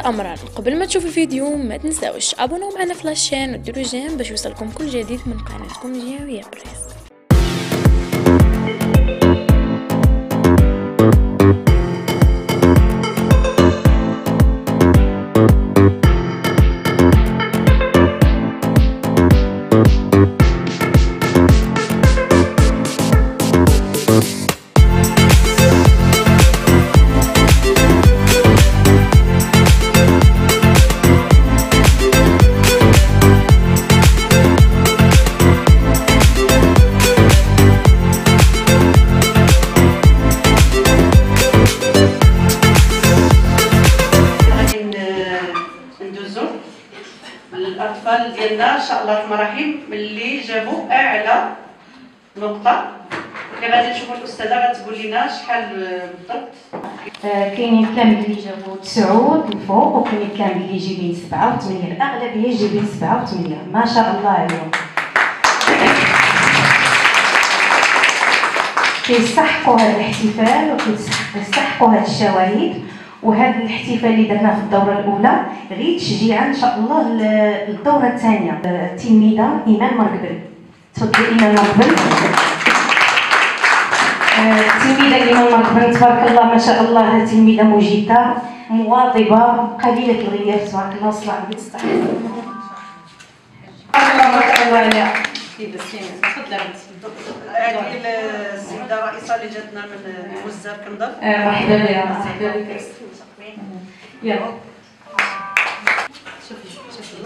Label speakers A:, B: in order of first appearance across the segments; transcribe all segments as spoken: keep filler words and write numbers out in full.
A: أمرار. قبل ما تشوفوا الفيديو ما تنساوش ابونوا معنا في لاشين وديروا جيم باش يوصلكم كل جديد من قناتكم جياوية بريس.
B: الأطفال ديالنا إن شاء الله الرحمن الرحيم اللي جابوا أعلى نقطة اللي غادي نشوفوا الأستاذة غتقول لنا شحال بالضبط.
C: آه كاينين التلاميذ اللي جابوا تسعود الفوق وكاينين التلاميذ اللي جايبين سبعة وثمانية، الأغلبية جايبين سبعة وثمانية، ما شاء الله عليهم. كيستحقوا هذا الاحتفال وكيستحقوا هذه الشواهد، وهذا الاحتفال اللي درناه في الدوره الاولى غير تشجيعا ان شاء الله للدوره الثانيه. التلميذه ايمان مرقبل، تفضلي ايمان مرقبل. التلميذه ايمان مرقبل تبارك الله ما شاء الله، تلميذه مجيده مواظبه قليله الغياب تبارك الله، صلى على النبي الصالح.
B: ما شاء الله عليها. تفضلي هذه السيده الرئيسه اللي جاتنا من وزاره كنظن.
C: مرحبا بها. مرحبا بك. يلا
B: شوفي شوفي.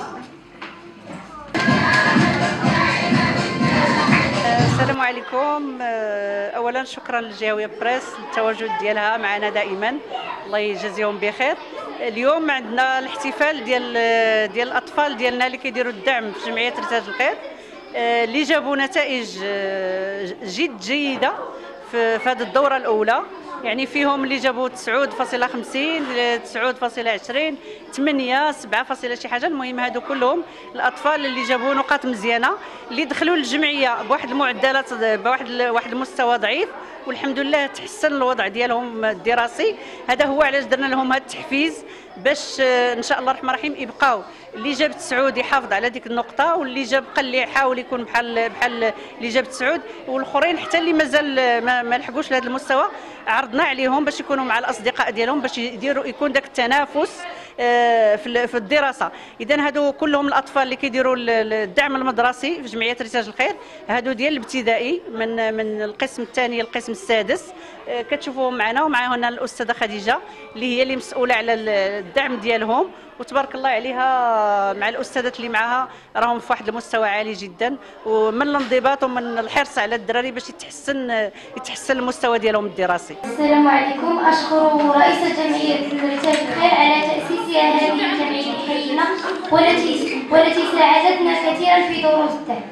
B: السلام عليكم. اولا شكرا للجياوية بريس للتواجد ديالها معنا دائما، الله يجازيهم بخير. اليوم عندنا الاحتفال ديال ديال الاطفال ديالنا اللي كيديروا الدعم في جمعيه ريتاج الخير، اللي جابوا نتائج جد جيده في هذه الدوره الاولى. يعني فيهم اللي جابوا تسعود فاصلة خمسين، تسعود فاصلة عشرين، ثمانية، سبعة فاصلة شي حاجه. المهم هادو كلهم الاطفال اللي جابوا نقاط مزيانه، اللي دخلوا للجمعيه بواحد المعدلات بواحد واحد المستوى ضعيف، والحمد لله تحسن الوضع ديالهم الدراسي. هذا هو علاش درنا لهم هذا التحفيز، باش ان شاء الله الرحمن الرحيم يبقاو اللي جاب تسعود يحافظ على ديك النقطه، واللي جاب قل يحاول يكون بحال بحال اللي جاب تسعود، والاخرين حتى اللي مازال ما, ما لحقوش لهذا المستوى عرضنا عليهم باش يكونوا مع الاصدقاء ديالهم باش يديروا يكون داك التنافس في الدراسه. اذا هادو كلهم الاطفال اللي كيديروا الدعم المدرسي في جمعيه ريتاج الخير، هادو ديال الابتدائي من من القسم الثاني للقسم السادس. كتشوفوهم معنا، ومعنا هنا الاستاذه خديجه اللي هي اللي مسؤوله على الدعم ديالهم، وتبارك الله عليها مع الاستاذات اللي معها راهم في واحد المستوى عالي جدا، ومن الانضباط ومن الحرص على الدراري باش يتحسن يتحسن المستوى ديالهم الدراسي.
D: السلام عليكم. اشكر رئيسه جمعيه ريتاج الخير على تاسيسها هذه الجمعيه الحيينه والتي والتي ساعدتنا كثيرا في دروس الدعم.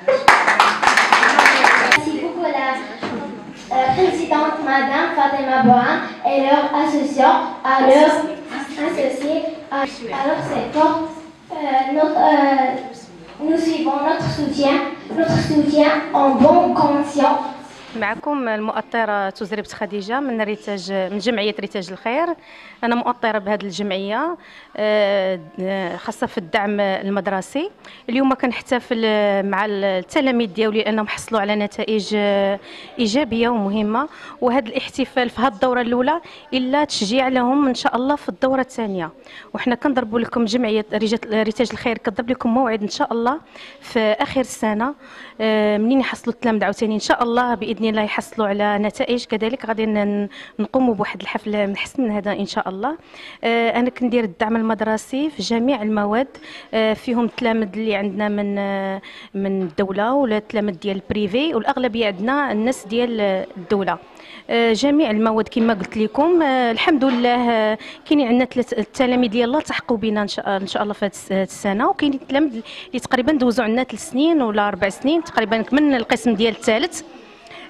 D: Merci beaucoup la euh, présidente Madame Fatima Bohan et leurs associés à leurs associés à, à leur secteur. Euh, notre, euh, nous suivons notre soutien, notre soutien en bon conscience.
C: معكم المؤطرة تزربت خديجة من ريتاج من جمعية ريتاج الخير. أنا مؤطرة بهذه الجمعية خاصة في الدعم المدرسي. اليوم كنحتفل مع التلاميذ ديالي لأنهم حصلوا على نتائج إيجابية ومهمة، وهذا الاحتفال في هذه الدورة الأولى إلا تشجيع لهم إن شاء الله في الدورة الثانية. وحنا كنضربوا لكم جمعية ريتاج الخير كتضرب لكم موعد إن شاء الله في آخر السنة منين يحصلوا التلاميذ عاوتاني إن شاء الله بإذن الله يحصلوا على نتائج. كذلك غادي نقوموا بواحد الحفل من حسن من هذا ان شاء الله. انا كندير الدعم المدرسي في جميع المواد، فيهم التلاميذ اللي عندنا من من الدوله ولا التلاميذ ديال البريفي، والاغلبيه عندنا الناس ديال الدوله. جميع المواد كما قلت لكم الحمد لله. كاينين عندنا ثلاث التلاميذ ديال الله تحقوا بنا ان شاء ان شاء الله في هذه السنه، وكاينين التلاميذ اللي تقريبا دوزوا عندنا ثلاث سنين ولا اربع سنين تقريبا من القسم ديال الثالث.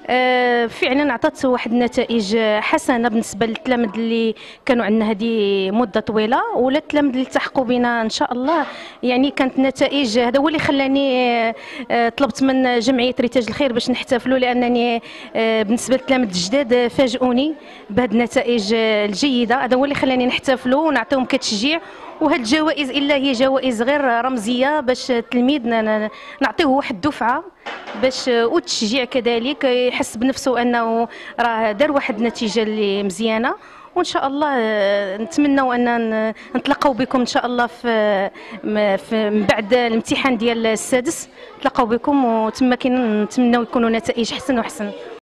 C: آه، فعلا عطات واحد النتائج حسنه بالنسبه للتلاميذ اللي كانوا عندنا هذه مده طويله، ولا التلاميذ اللي التحقوا بنا ان شاء الله. يعني كانت نتائج، هذا هو اللي خلاني آه، طلبت من جمعيه ريتاج الخير باش نحتفلوا، لانني آه، بالنسبه للتلاميذ الجداد فاجئوني بهذه النتائج الجيده. هذا هو اللي خلاني نحتفلوا ونعطيهم كتشجيع. وهاد الجوائز الا هي جوائز غير رمزيه باش التلميذ نعطيه واحد الدفعه باش والتشجيع كذلك يحس بنفسه انه راه دار واحد النتيجه اللي مزيانه. وان شاء الله نتمنوا ان نتلاقاو بكم ان شاء الله في من بعد الامتحان ديال السادس، نتلاقاو بكم وتما كنتمنوا يكونوا نتائج احسن واحسن.